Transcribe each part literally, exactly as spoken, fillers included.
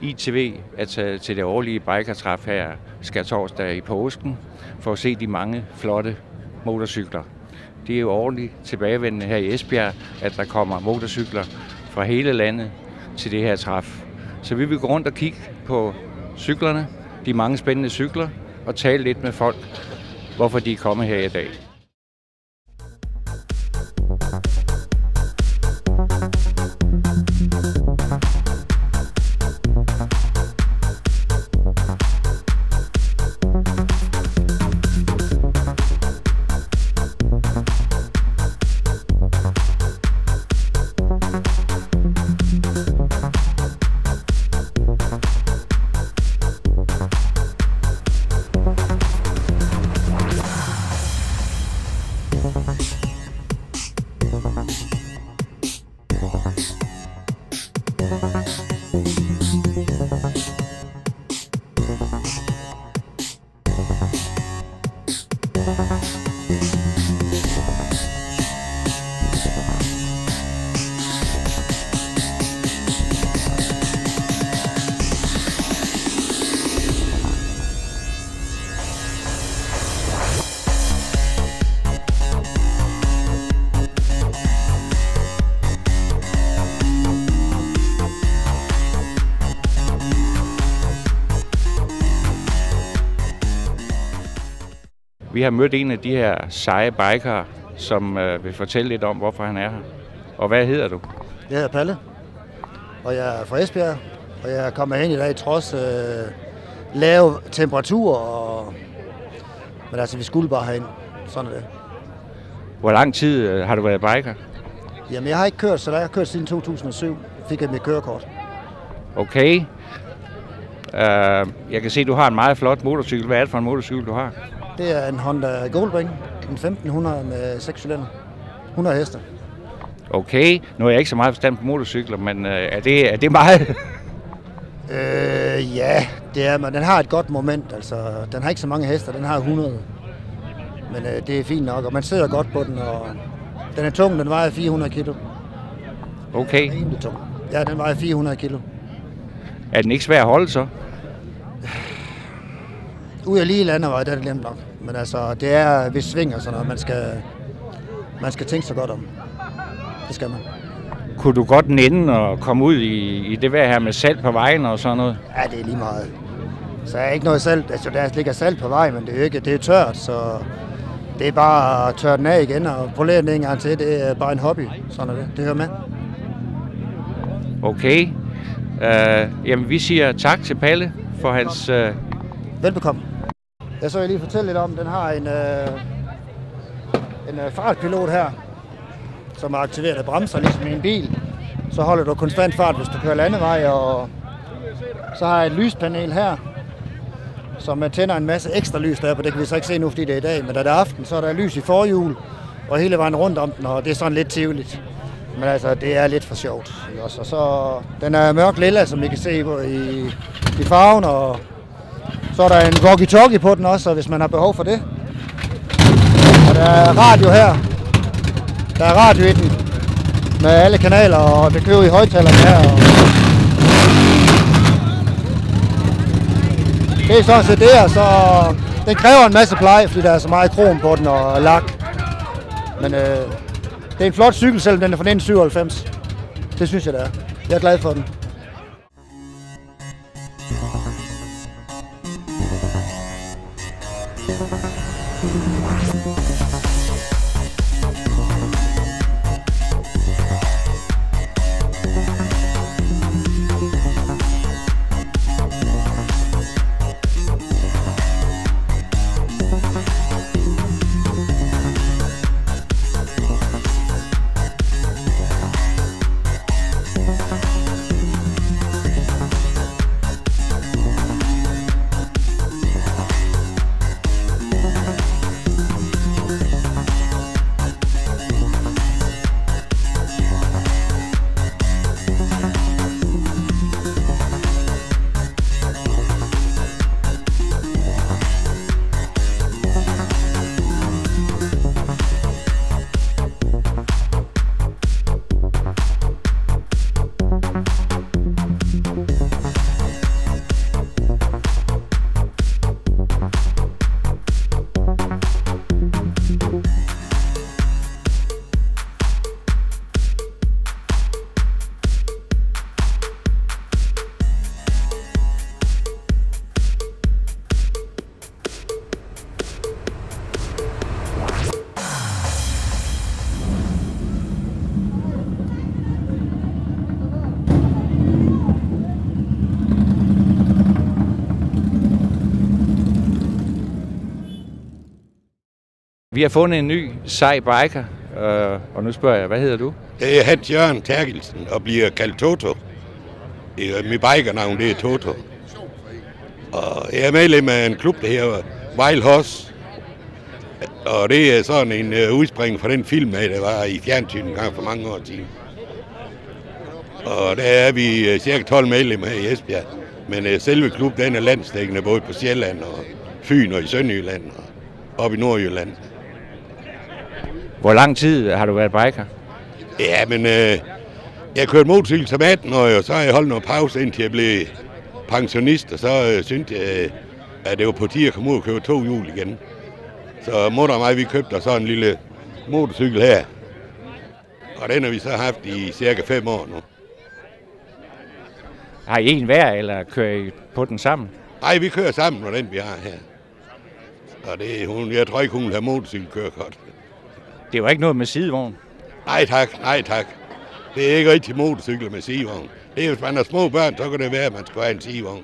I T V er taget til det årlige bikertræf her skærtorsdag i påsken for at se de mange flotte motorcykler. Det er jo årligt tilbagevendende her i Esbjerg, at der kommer motorcykler fra hele landet til det her træf. Så vi vil gå rundt og kigge på cyklerne, de mange spændende cykler, og tale lidt med folk, hvorfor de er kommet her i dag. Vi har mødt en af de her seje bikere, som øh, vil fortælle lidt om, hvorfor han er her. Og hvad hedder du? Jeg hedder Palle, og jeg er fra Esbjerg, og jeg er kommet hen i dag trods øh, lave temperaturer, og... men altså vi skulle bare herind. Sådan er det. Hvor lang tid øh, har du været biker? Jamen jeg har ikke kørt, så jeg har kørt siden to tusind og syv. Fik jeg mit kørekort. Okay. Uh, jeg kan se, at du har en meget flot motorcykel. Hvad er det for en motorcykel, du har? Det er en Honda Goldwing, en femten hundrede med seks cylinder, hundrede heste. Okay, nu er jeg ikke så meget forstand på motorcykler, men uh, er, det, er det meget? øh, ja, det er, men den har et godt moment. Altså, den har ikke så mange heste, den har hundrede. Men øh, det er fint nok, og man sidder godt på den, og den er tung, den vejer fire hundrede kilo. Okay. Den er rimelig tung. Ja, den vejer fire hundrede kilo. Er den ikke svær at holde så? Ud af lige landevej, der er det nemt nok. Men altså, det er ved sving og sådan noget, man skal, man skal tænke sig godt om. Det skal man. Kunne du godt nænde og komme ud i, i det vejr her med salt på vejen og sådan noget? Ja, det er lige meget. Så er ikke noget salt. Altså, der ligger salt på vejen, men det er jo ikke, det er tørt, så det er bare at tørre den af igen og polere den en gang til. Det er bare en hobby. Sådan er det. Det hører med. Okay. Uh, jamen, vi siger tak til Palle for hans... Uh... Velbekomme. Jeg så jeg lige fortælle lidt om, den har en, øh, en øh, fartpilot her, som er aktiveret af bremser, ligesom i en bil. Så holder du konstant fart, hvis du kører landevej, og så har jeg et lyspanel her, som tænder en masse ekstra lys der på. Det kan vi så ikke se nu, fordi det er i dag, men da det er aften, så er der lys i forhjul, og hele vejen rundt om den, og det er sådan lidt tvivligt. Men altså, det er lidt for sjovt. Ikke også? Og så, den er mørk lilla, som I kan se i, i farven, og så er der en walkie-talkie på den også, hvis man har behov for det. Og der er radio her. Der er radio i den med alle kanaler, og det kører i højtalerne her. Og det er sådan set det her, så den kræver en masse pleje, fordi der er så meget krom på den og lak. Men øh, det er en flot cykel, selvom den er fra nitten syvoghalvfems. Det synes jeg, det er. Jeg er glad for den. Vi har fundet en ny sej biker, øh, og nu spørger jeg, hvad hedder du? Det er Hans Jørgen Terkelsen og bliver kaldt Toto. Mit bikernavn det er Toto. Og jeg er medlem af en klub, der hedder Wild Horse. Og det er sådan en uh, udspring fra den film, der var i fjernsynet en gang for mange år siden. Og der er vi uh, cirka tolv medlemmer her i Esbjerg. Men uh, selve klubben den er landsdækkende både på Sjælland og Fyn og i Sønderjylland og op i Nordjylland. Hvor lang tid har du været biker? Ja, men øh, jeg kørte motorcykel som atten-årig, og så har jeg holdt noget pause, indtil jeg blev pensionist, og så øh, syntes jeg, at det var på tide at komme ud og købe to hjul igen. Så mutter og mig, vi købte sådan en lille motorcykel her, og den har vi så haft i cirka fem år nu. Har I en hver, eller kører I på den sammen? Nej, vi kører sammen med den, vi har her. Og det, hun, jeg tror ikke, hun vil have motorcykelkørekort. Det er jo ikke noget med sidevogn. Nej tak, nej tak. Det er ikke rigtig motorcykler med sidevogn. Det er, hvis man har små børn, så kan det være, at man skal have en sidevogn.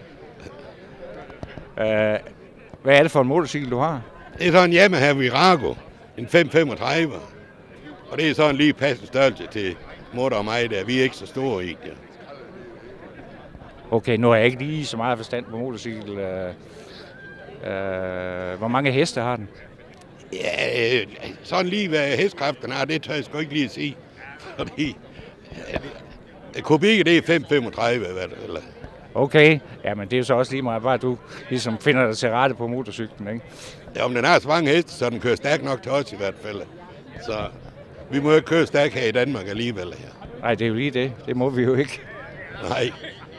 Ja. Uh, hvad er det for en motorcykel, du har? Det er sådan en Yamaha Virago, en fem femogtredive. Og det er sådan lige passende størrelse til mutter og mig, der vi er ikke så store i. Ja. Okay, nu har jeg ikke lige så meget forstand på motorcykel. Uh, uh, hvor mange heste har den? Ja, sådan lige hvad hestekræfterne har, det tør jeg sgu ikke lige at sige. Fordi kubik, det er fem femogtredive, hvad det eller. Okay, ja, men det er jo så også lige meget, bare du ligesom finder dig til rette på motorcyklen, ikke? Ja, om den har så mange heste, så den kører stærkt nok til os i hvert fald. Så vi må jo ikke køre stærkt her i Danmark alligevel. Ja. Nej, det er jo lige det. Det må vi jo ikke. Nej.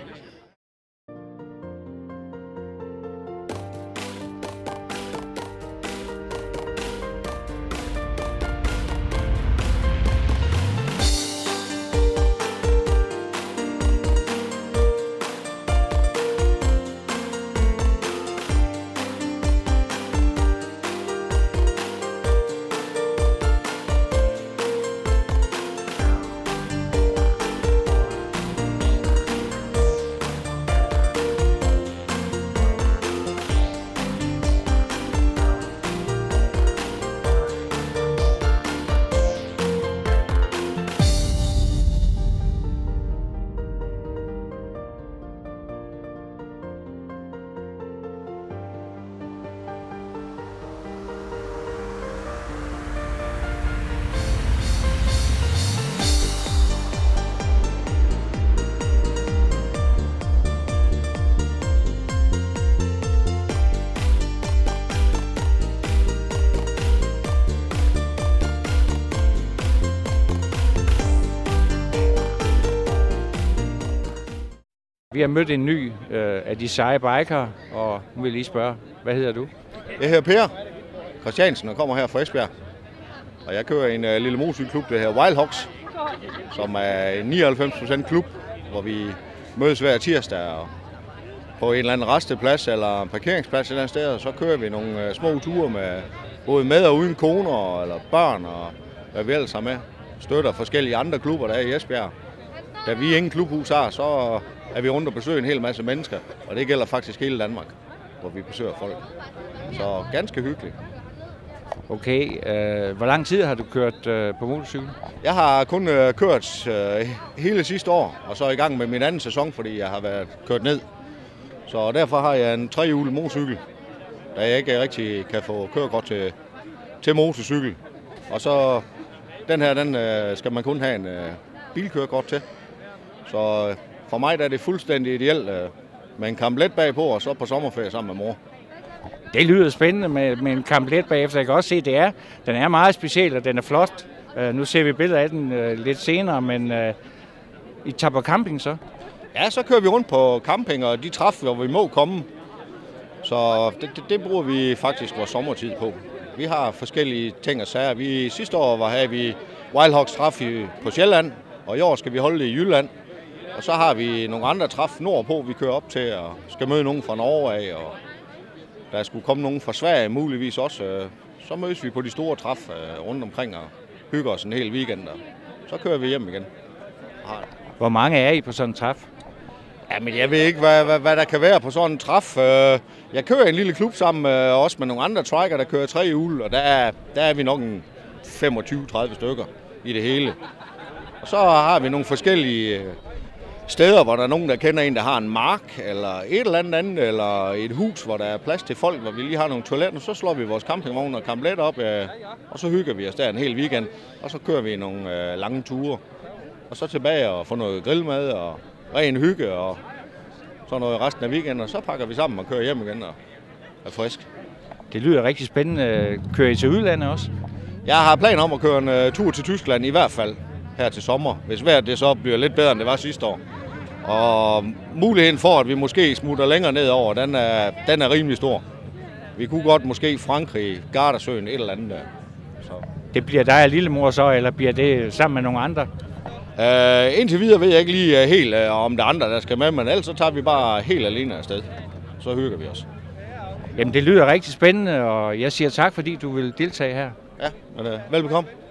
Vi har mødt en ny øh, af de seje bikere, og nu vil jeg lige spørge, hvad hedder du? Jeg hedder Per Christiansen og kommer her fra Esbjerg. Og jeg kører i en uh, lille motorcykelklub, der hedder Wild Horse, som er en nioghalvfems procent klub, hvor vi mødes hver tirsdag og på en eller anden resteplads eller en parkeringsplads et eller andet sted, og så kører vi nogle uh, små ture med både med og uden koner eller børn og hvad vi ellers har med. Støtter forskellige andre klubber, der er i Esbjerg. Da vi ingen klubhus har, så er vi rundt og besøger en hel masse mennesker, og det gælder faktisk hele Danmark, hvor vi besøger folk. Så ganske hyggeligt. Okay, øh, hvor lang tid har du kørt øh, på motorcykel? Jeg har kun øh, kørt øh, hele sidste år, og så er i gang med min anden sæson, fordi jeg har været kørt ned. Så derfor har jeg en trehjulet motorcykel, da jeg ikke rigtig kan få kørekort til, til motorcykel. Og så den her, den øh, skal man kun have en øh, bilkørekort til. Så for mig der er det fuldstændig ideelt øh, med en kamplet bagpå, og så på sommerferie sammen med mor. Det lyder spændende med, med en kamplet bagefter. Jeg kan også se, at det er. Den er meget speciel, og den er flot. Uh, nu ser vi billeder af den uh, lidt senere, men uh, I tager på camping så? Ja, så kører vi rundt på camping, og de træf, hvor vi må komme. Så det, det, det bruger vi faktisk vores sommertid på. Vi har forskellige ting og sager. Vi, sidste år var her vi Wild Horse træf på Sjælland, og i år skal vi holde det i Jylland. Og så har vi nogle andre træf nordpå, vi kører op til, og skal møde nogen fra Norge af, og der skulle komme nogen fra Sverige muligvis også. Så mødes vi på de store træf rundt omkring og hygger os en hel weekend, og så kører vi hjem igen. Hvor mange er I på sådan en træf? Jamen, jeg ved ikke, hvad, hvad, hvad der kan være på sådan en træf. Jeg kører i en lille klub sammen med, også med nogle andre triker, der kører tre hjul, og der er, der er vi nok en femogtyve til tredive stykker i det hele. Og så har vi nogle forskellige steder, hvor der er nogen, der kender en, der har en mark, eller et eller andet andet, eller et hus, hvor der er plads til folk, hvor vi lige har nogle toiletter. Så slår vi vores campingvogn og kamplet op, og så hygger vi os der en hel weekend. Og så kører vi nogle lange ture. Og så tilbage og få noget grillmad og ren hygge og sådan noget resten af weekenden. Og så pakker vi sammen og kører hjem igen og er frisk. Det lyder rigtig spændende. Kører I til udlandet også? Jeg har planer om at køre en uh, tur til Tyskland i hvert fald her til sommer. Hvis vejret det så bliver lidt bedre, end det var sidste år. Og muligheden for, at vi måske smutter længere nedover, den er, den er rimelig stor. Vi kunne godt måske Frankrig, Gardasøen, et eller andet der. Så. Det bliver dig og lillemor så, eller bliver det sammen med nogle andre? Uh, indtil videre ved jeg ikke lige uh, helt, uh, om der er andre, der skal med, men ellers så tager vi bare helt alene afsted. Så hygger vi os. Jamen, det lyder rigtig spændende, og jeg siger tak, fordi du vil deltage her. Ja, men uh, velbekomme.